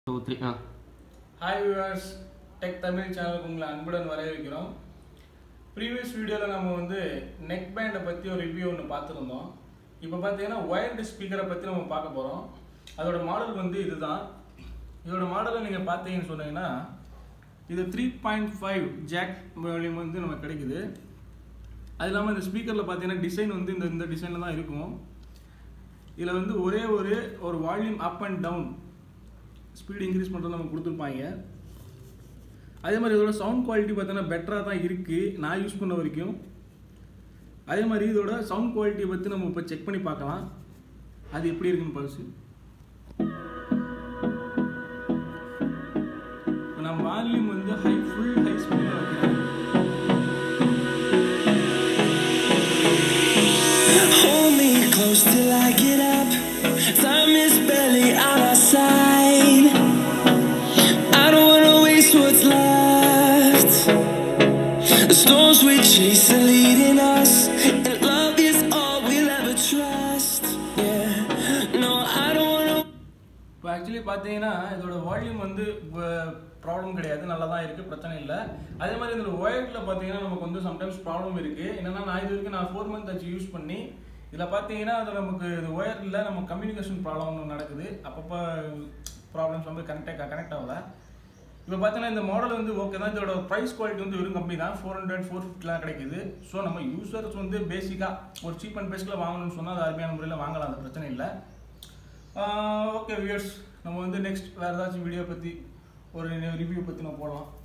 2 3 Hi viewers, Tech Tamil channel உங்களை அன்புடன் வரவேற்கிறோம். Previous வீடியோல நம்ம வந்து neck band பத்தி ஒரு ரிவ்யூ ஒன்னு பார்த்திருந்தோம். இப்போ பாத்தீங்கன்னா wired speaker பத்தி நம்ம பார்க்க போறோம். அதோட மாடல் வந்து இதுதான். இதோட மாடலை நீங்க பாத்தீங்கன்னு சொன்னீங்கன்னா இது 3.5 jack வால்யூம் வந்து நமக்கு கிடைக்குது. அது இல்லாம இந்த ஸ்பீக்கர்ல பாத்தீங்கன்னா டிசைன் வந்து இந்த டிசைன்ல தான் இருக்கும். இதுல வந்து ஒரே ஒரு volume up and down speed increase பண்ணுறது நமக்கு கொடுத்துருப்பாங்க. அதே மாதிரி இதோட சவுண்ட் குவாலிட்டி பார்த்தீங்கன்னா பெட்டராக தான் இருக்குது நான் யூஸ் பண்ண வரைக்கும். அதே மாதிரி இதோட சவுண்ட் குவாலிட்டியை பற்றி நம்ம இப்போ செக் பண்ணி பார்க்கலாம், அது எப்படி இருக்குன்னு பல்ஸு. இப்போ நான் வால்யூம் வந்து ஃபுல் ஹை ஸ்பீடில் வைக்கிறேன். Hold me close till I get up. Time is barely on our side. I don't wanna waste what's left. The storms we chase are leading us, and love is all we'll ever trust. Yeah, no, I don't wanna. இப்போ actually பார்த்தீங்கன்னா இதோட volume வந்து problem கிடையாது, நல்லா தான் இருக்குது, பிரச்சனை இல்லை. அதே மாதிரி இதோட ஒயர்டில் பார்த்தீங்கன்னா நமக்கு வந்து சம்டைம்ஸ் ப்ராப்ளம் இருக்குது. என்னென்னா நான் இது வரைக்கும் 4 months ஆச்சு யூஸ் பண்ணி. இதில் பார்த்தீங்கன்னா அது நமக்கு இது ஒயரில் நம்ம கம்யூனிகேஷன் ப்ராப்ளம் ஒன்று நடக்குது, அப்பப்போ ப்ராப்ளம்ஸ் வந்து கனெக்ட் ஆகல. இப்போ பார்த்தீங்கன்னா இந்த மாடல் வந்து ஓகே தான். இதோட ப்ரைஸ் குவாலிட்டி வந்து வெறும் கம்மி தான், 400-450 கிடைக்குது. ஸோ நம்ம யூசர்ஸ் வந்து பேசிக்காக ஒரு சீப் அண்ட் பெஸ்ட்டில் வாங்கணும்னு சொன்னால் அது அருமையான முறையில் வாங்கலாம், அது பிரச்சனை இல்லை. ஓகே வியூவர்ஸ், நம்ம வந்து நெக்ஸ்ட் வேறு ஏதாச்சும் வீடியோ பற்றி ஒரு ரிவ்யூ பற்றி நம்ம போடலாம்.